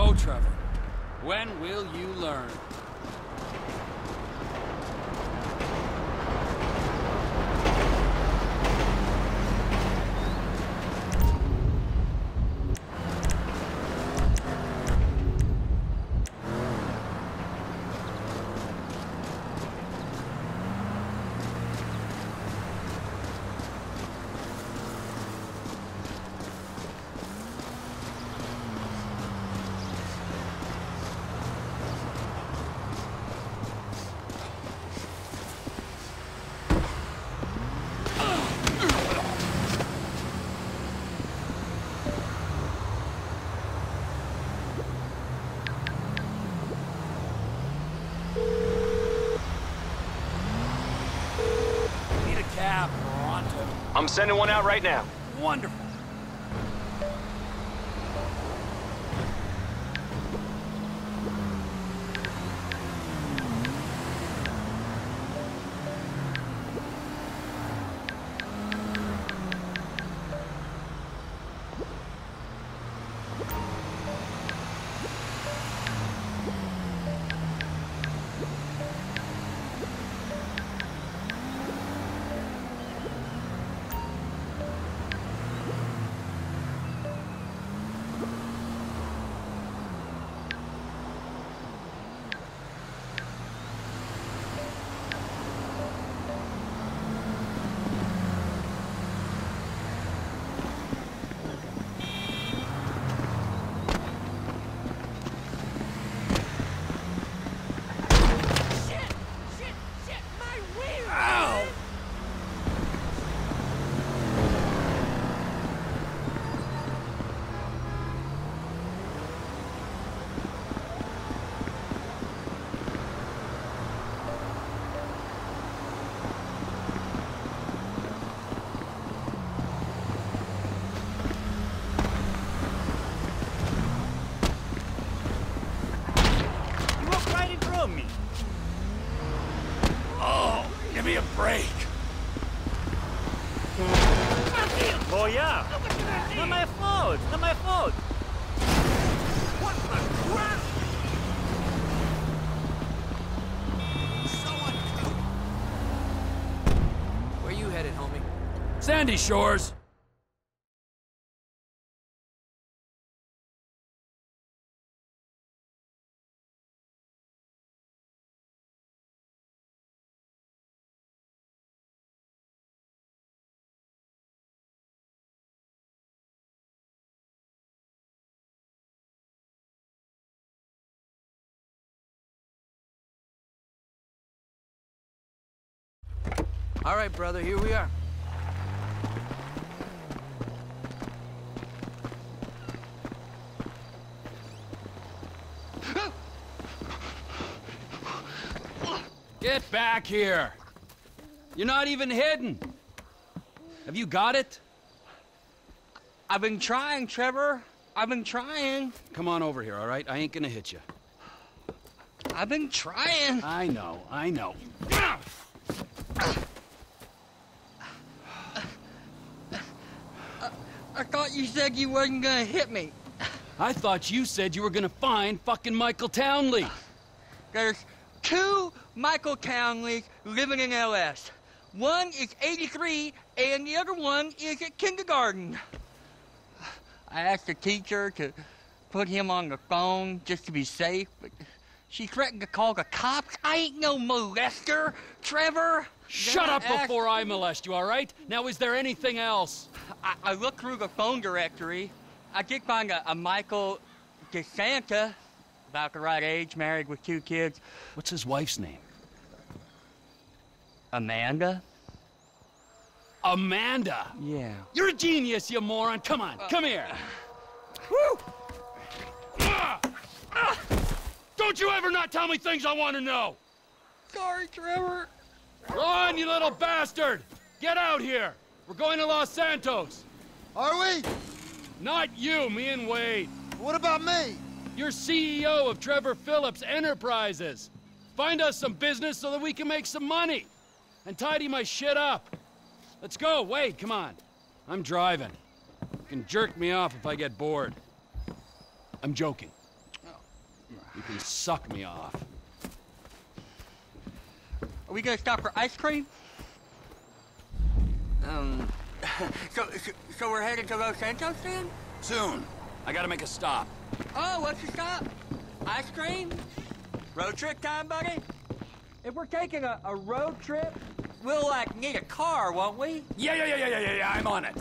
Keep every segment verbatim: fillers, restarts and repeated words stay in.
So, Trevor, when will you learn? Cab, Toronto. I'm sending one out right now. Wonderful. Me. Oh, give me a break. Oh yeah. Not my fault. Not my fault. What the crap? So uncouth. Where you headed, homie? Sandy Shores. All right, brother, here we are. Get back here! You're not even hidden! Have you got it? I've been trying, Trevor. I've been trying. Come on over here, all right? I ain't gonna hit you. I've been trying. I know, I know. I thought you said you wasn't gonna hit me. I thought you said you were gonna find fucking Michael Townley. There's two Michael Townleys living in L S. One is eighty-three, and the other one is at kindergarten. I asked the teacher to put him on the phone just to be safe, but she threatened to call the cops. I ain't no molester, Trevor. Shut Then up I asked... before I molest you, all right? Now, is there anything else? I, I looked through the phone directory. I did find a, a Michael DeSanta, about the right age, married with two kids. What's his wife's name? Amanda? Amanda? Yeah. You're a genius, you moron. Come on, uh, come here. Woo! Ah! Ah! Don't you ever not tell me things I want to know! Sorry, Trevor. Run, you little bastard! Get out here! We're going to Los Santos. Are we? Not you, me and Wade. What about me? You're C E O of Trevor Phillips Enterprises. Find us some business so that we can make some money. And tidy my shit up. Let's go, Wade, come on. I'm driving. You can jerk me off if I get bored. I'm joking. You can suck me off. Are we gonna stop for ice cream? Um, so, so, so we're headed to Los Santos then? Soon. I gotta make a stop. Oh, what's the stop? Ice cream? Road trip time, buddy? If we're taking a, a road trip, we'll, like, need a car, won't we? Yeah, yeah, yeah, yeah, yeah, yeah, yeah, I'm on it.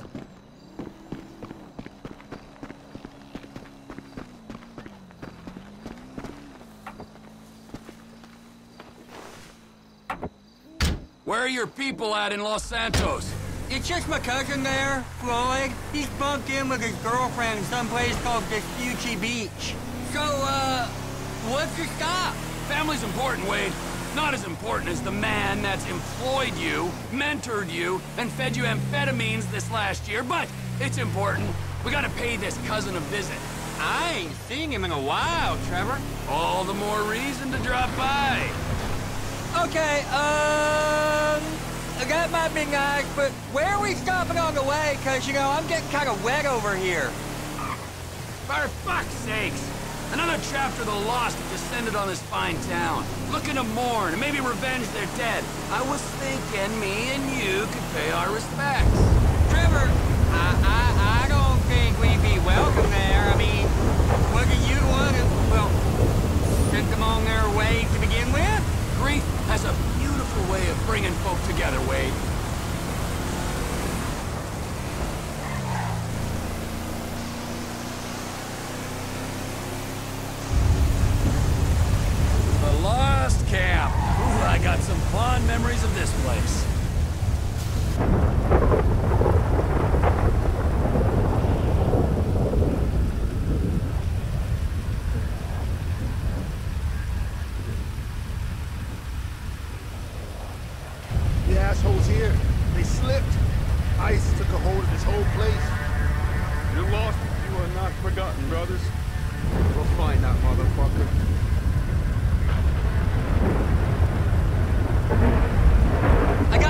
Where are your people at in Los Santos? It's just my cousin there, Floyd. He's bunked in with his girlfriend someplace called Vespucci Beach. So, uh, what's your stop? Family's important, Wade. Not as important as the man that's employed you, mentored you, and fed you amphetamines this last year, but it's important. We gotta pay this cousin a visit. I ain't seen him in a while, Trevor. All the more reason to drop by. Okay, um... that might be nice, but where are we stopping on the way? Because, you know, I'm getting kind of wet over here. For fuck's sakes! Another chapter of the lost have descended on this fine town, looking to mourn and maybe revenge their dead. I was thinking me and you could pay our respects. Trevor, I, I, I don't think we'd be welcome there. I mean, wasn't you the one who, well, sent them on their way to begin with? Grief has a beautiful way of bringing folk together, Wade. The Lost Camp. Ooh, I got some fond memories of this place. The assholes here, they slipped. Ice took a hold of this whole place. You're lost, but you are not forgotten, brothers. We'll find that motherfucker. I got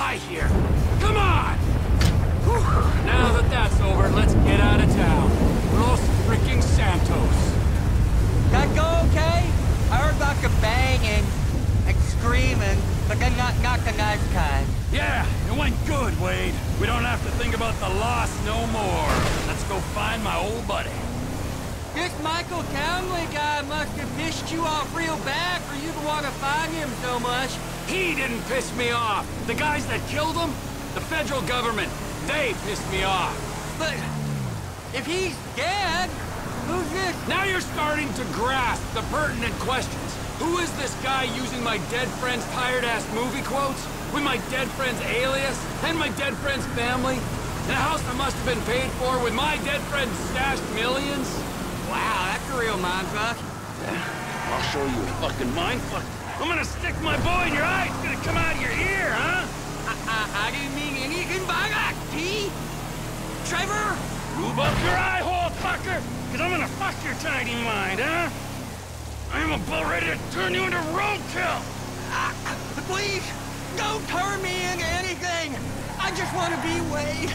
die here. Come on! Whew. Now that that's over, let's get out of town. Los freaking Santos. That go okay? I heard about the banging and screaming, but then not, not the nice kind. Yeah, it went good, Wade. We don't have to think about the loss no more. Let's go find my old buddy. This Michael Townley guy must have pissed you off real bad for you to want to find him so much. He didn't piss me off. The guys that killed him, the federal government, they pissed me off. But if he's dead, who's this? Now you're starting to grasp the pertinent questions. Who is this guy using my dead friend's tired-ass movie quotes? With my dead friend's alias? And my dead friend's family? In a house that must have been paid for with my dead friend's stashed millions? Wow, that's a real mindfuck. I'll show you a fucking mindfuck. I'm gonna stick my boy in your eye. It's gonna come out of your ear, huh? I, I, I didn't mean anything by that, T. Trevor? Move up your eye hole, fucker! Cause I'm gonna fuck your tiny mind, huh? I'm about ready to turn you into roadkill! Uh, please, don't turn me into anything! I just want to be Wade.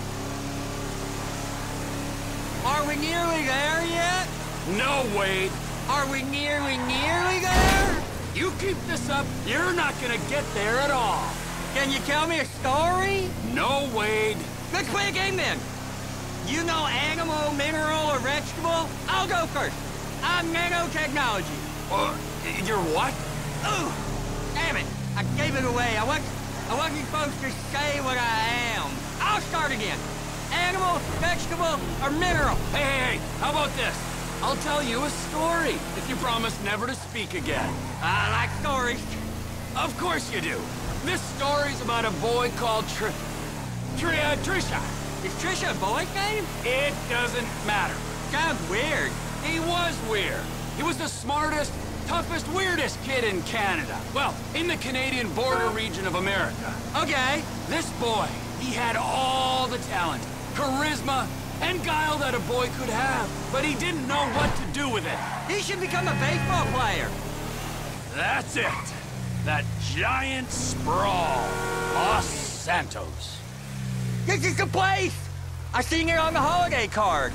Are we nearly there yet? No, Wade. Are we nearly, nearly there? You keep this up, you're not gonna get there at all. Can you tell me a story? No, Wade. Let's play a game then. You know animal, mineral, or vegetable? I'll go first. I'm nanotechnology. Uh, you're what? Ooh, damn it. I gave it away. I wasn't, I wasn't supposed to say what I am. I'll start again. Animal, vegetable, or mineral? Hey, hey, hey, how about this? I'll tell you a story, if you promise never to speak again. I like stories. Of course you do. This story's about a boy called Tr... Tr... Uh, Trisha. Is Trisha a boy's name? It doesn't matter. Sounds weird. He was weird. He was the smartest, toughest, weirdest kid in Canada. Well, in the Canadian border region of America. Okay. This boy, he had all the talent, charisma, and guile that a boy could have, but he didn't know what to do with it. He should become a baseball player. That's it. That giant sprawl. Los Santos. This is the place! I seen it on the holiday card.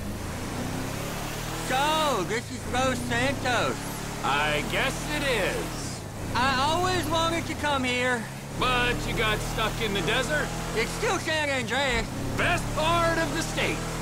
So, this is Los Santos. I guess it is. I always wanted to come here. But you got stuck in the desert? It's still San Andreas. Best part of the state.